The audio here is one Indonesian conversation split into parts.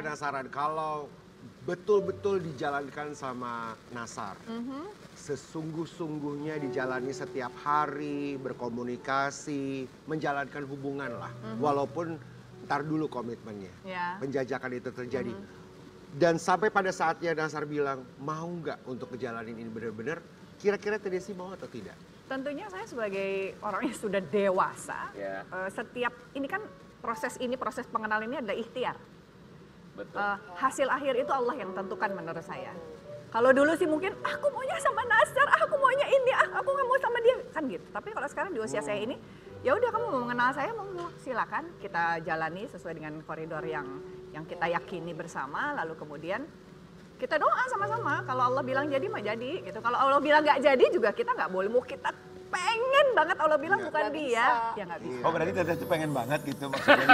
penasaran kalau betul-betul dijalankan sama Nasar. Sesungguh-sungguhnya dijalani setiap hari, berkomunikasi, menjalankan hubungan lah. Walaupun ntar dulu komitmennya, penjajakan itu terjadi. Dan sampai pada saatnya Nasar bilang, mau nggak untuk ngejalanin ini benar-benar, kira-kira Teh Desi mau atau tidak? Tentunya saya sebagai orang yang sudah dewasa, setiap ini kan proses pengenalan ini adalah ikhtiar. Betul. Hasil akhir itu Allah yang tentukan menurut saya. Kalau dulu sih mungkin aku maunya sama Nasar, aku maunya ini, aku nggak mau sama dia, kan gitu. Tapi kalau sekarang di usia saya ini, ya udah kamu mau mengenal saya, mau silakan kita jalani sesuai dengan koridor yang kita yakini bersama. Lalu kemudian kita doa sama-sama. Kalau Allah bilang jadi mah jadi, gitu. Kalau Allah bilang nggak jadi juga kita nggak boleh. Mau kita pengen banget Allah bilang bukan dia, ya nggak bisa. Oh berarti Teteh itu pengen banget gitu maksudnya.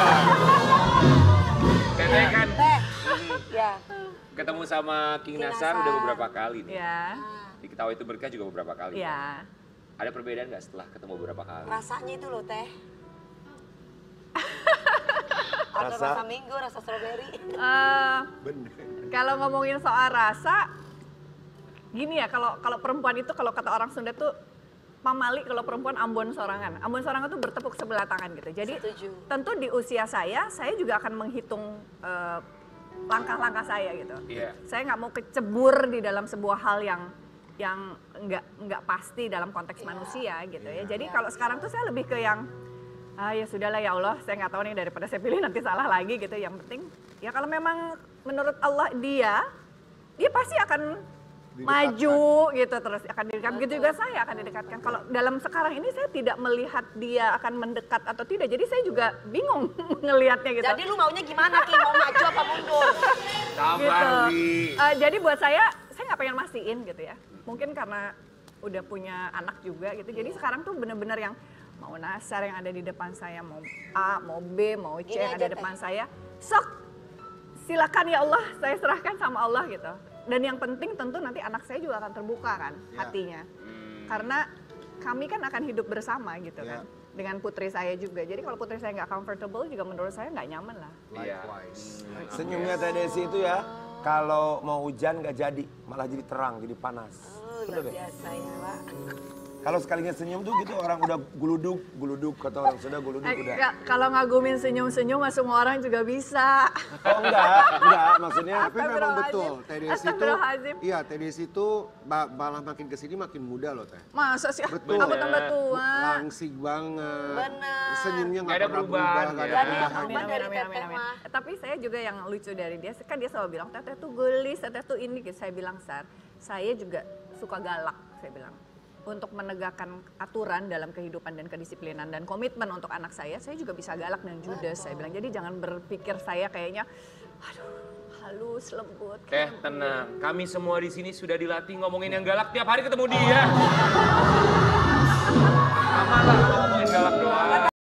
Teteh kan Ya. ketemu sama King Nasar udah beberapa kali nih. Ya, Diketahui itu berkah juga beberapa kali. ya. Ada perbedaan nggak setelah ketemu beberapa kali? Rasanya itu loh Teh. Ada rasa minggu, rasa strawberry. Kalau ngomongin soal rasa, gini ya, kalau perempuan itu kalau kata orang Sunda tuh pamali, kalau perempuan Ambon sorangan. Ambon sorangan tuh bertepuk sebelah tangan gitu. Jadi tentu di usia saya juga akan menghitung langkah-langkah saya gitu. Saya nggak mau kecebur di dalam sebuah hal yang nggak pasti dalam konteks manusia gitu ya. Jadi kalau sekarang tuh saya lebih ke yang ya sudahlah ya Allah, saya nggak tahu nih daripada saya pilih nanti salah lagi gitu. Yang penting ya kalau memang menurut Allah dia pasti akan maju gitu, terus akan didekatkan. Begitu juga saya akan didekatkan. Kalau dalam sekarang ini saya tidak melihat dia akan mendekat atau tidak, jadi saya juga bingung ngelihatnya gitu. Jadi lu maunya gimana Ki? Mau maju apa mundur? Sabar, gitu. Jadi buat saya nggak pengen mastiin gitu ya. Mungkin karena udah punya anak juga gitu. Jadi sekarang tuh bener-bener yang mau Nasar yang ada di depan saya, mau A, mau B, mau C yang ada di depan saya. Sok, silakan ya Allah, saya serahkan sama Allah gitu. Dan yang penting tentu nanti anak saya juga akan terbuka kan hatinya. Karena kami kan akan hidup bersama gitu kan. Dengan putri saya juga. Jadi kalau putri saya nggak comfortable juga menurut saya nggak nyaman lah. Likewise. Senyumnya Teh Desi itu ya, kalau mau hujan nggak jadi, malah jadi terang, jadi panas. Luar biasa ya Pak. Kalau sekalinya senyum tuh gitu orang udah guluduk kata orang Sunda guluduk udah. Kalau ngagumin senyum-senyum semua orang juga bisa. Oh enggak maksudnya. Tapi memang betul, Teh Desi itu, Astagfirullahaladzim. iya Teh Desi itu malah makin kesini makin muda loh Teh. Masa sih Betul. aku tambah tua. Langsing banget. Bener. Senyumnya Nggak nggak ada pernah perubahan, berubah, nggak ada Jadi perubahan. yang dari Teteh mah. Tapi saya juga yang lucu dari dia, kan dia selalu bilang, Teteh tuh gelis, Teteh tuh ini. Saya bilang, Sar, saya juga suka galak, saya bilang. Untuk menegakkan aturan dalam kehidupan dan kedisiplinan dan komitmen untuk anak saya juga bisa galak dan judes, saya bilang. Jadi jangan berpikir saya kayaknya, aduh halus, lembut. Teh tenang, kami semua di sini sudah dilatih ngomongin yang galak tiap hari ketemu dia. Aman lah ngomongin galak doang.